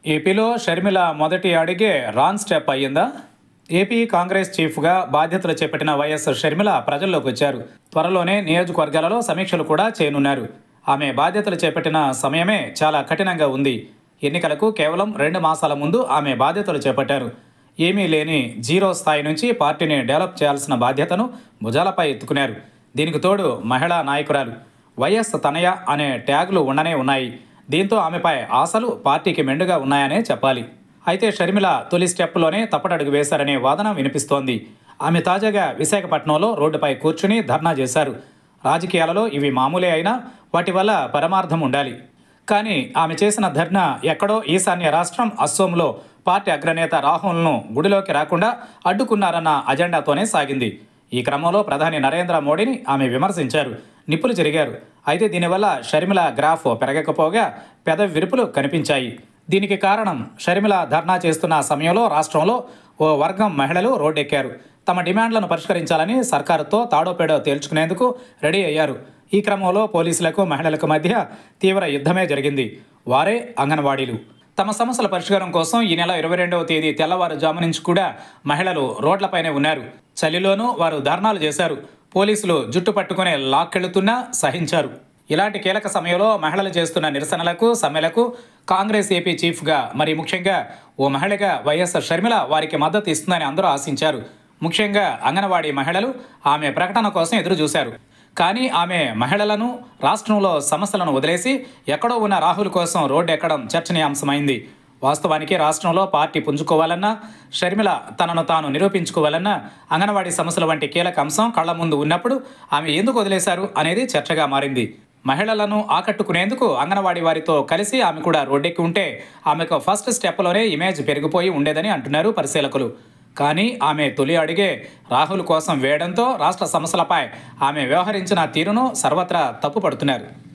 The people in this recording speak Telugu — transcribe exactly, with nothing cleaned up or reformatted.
ఏపీలో షర్మిల మొదటి అడుగే రాంగ్ స్టెప్ అయ్యిందా? ఏపీ కాంగ్రెస్ చీఫ్గా బాధ్యతలు చేపట్టిన వైఎస్ షర్మిల ప్రజల్లోకి వచ్చారు. త్వరలోనే నియోజకవర్గాలలో సమీక్షలు కూడా చేయనున్నారు. ఆమె బాధ్యతలు చేపట్టిన సమయమే చాలా కఠినంగా ఉంది. ఎన్నికలకు కేవలం రెండు మాసాల ముందు ఆమె బాధ్యతలు చేపట్టారు. ఏమీ లేని జీరో స్థాయి నుంచి పార్టీని డెవలప్ చేయాల్సిన బాధ్యతను భుజాలపై ఎత్తుకున్నారు. దీనికి తోడు మహిళా నాయకురాలు. వైఎస్ తనయ అనే ట్యాగులు ఉండనే ఉన్నాయి. దీంతో ఆమెపై ఆశలు పార్టీకి మెండుగా ఉన్నాయనే చెప్పాలి. అయితే షర్మిల తొలి స్టెప్లోనే తప్పటడుగు వేశారనే వాదన వినిపిస్తోంది. ఆమె తాజాగా విశాఖపట్నంలో రోడ్డుపై కూర్చుని ధర్నా చేశారు. రాజకీయాలలో ఇవి మామూలే అయినా వాటి వల్ల పరమార్థం ఉండాలి. కానీ ఆమె చేసిన ధర్నా ఎక్కడో ఈశాన్య రాష్ట్రం అస్సోంలో పార్టీ అగ్రనేత రాహుల్ను గుడిలోకి రాకుండా అడ్డుకున్నారన్న అజెండాతోనే సాగింది. ఈ క్రమంలో ప్రధాని నరేంద్ర మోడీని ఆమె విమర్శించారు. నిప్పులు జరిగారు. అయితే దీనివల్ల షర్మిల గ్రాఫ్ పెరగకపోగా పెదవి విరుపులు కనిపించాయి. దీనికి కారణం షర్మిల ధర్నా చేస్తున్న సమయంలో రాష్ట్రంలో ఓ వర్గం మహిళలు రోడ్డెక్కారు. తమ డిమాండ్లను పరిష్కరించాలని సర్కారుతో తాడోపేడో తేల్చుకునేందుకు రెడీ అయ్యారు. ఈ క్రమంలో పోలీసులకు మహిళలకు మధ్య తీవ్ర యుద్ధమే జరిగింది. వారే అంగన్వాడీలు. తమ సమస్యల పరిష్కారం కోసం ఈ నెల ఇరవై రెండవ తేదీ తెల్లవారుజాము నుంచి కూడా మహిళలు రోడ్లపైనే ఉన్నారు. చలిలోనూ వారు ధర్నాలు చేశారు. పోలీసులు జుట్టు పట్టుకుని లాక్కెళ్తున్నా సహించారు. ఇలాంటి కీలక సమయంలో మహిళలు చేస్తున్న నిరసనలకు సమ్మెలకు కాంగ్రెస్ ఏపీ చీఫ్గా, మరి ముఖ్యంగా ఓ మహిళగా వైఎస్ షర్మిల వారికి మద్దతు ఇస్తుందని అందరూ ఆశించారు. ముఖ్యంగా అంగన్వాడీ మహిళలు ఆమె ప్రకటన కోసం ఎదురు చూశారు. కానీ ఆమె మహిళలను, రాష్ట్రంలో సమస్యలను వదిలేసి ఎక్కడో ఉన్న రాహుల్ కోసం రోడ్డు ఎక్కడం చర్చనీయాంశమైంది. వాస్తవానికి రాష్ట్రంలో పార్టీ పుంజుకోవాలన్నా, షర్మిల తనను తాను నిరూపించుకోవాలన్నా అంగన్వాడీ సమస్యల వంటి కీలక అంశం కళ్ల ముందు ఉన్నప్పుడు ఆమె ఎందుకు వదిలేశారు అనేది చర్చగా మారింది. మహిళలను ఆకట్టుకునేందుకు అంగన్వాడీ వారితో కలిసి ఆమె కూడా రోడ్డెక్కి ఉంటే ఆమెకు ఫస్ట్ స్టెప్లోనే ఇమేజ్ పెరిగిపోయి ఉండేదని అంటున్నారు పరిశీలకులు. కానీ ఆమె తొలి అడుగే రాహుల్ కోసం వేయడంతో రాష్ట్ర సమస్యలపై ఆమె వ్యవహరించిన తీరును సర్వత్రా తప్పుపడుతున్నారు.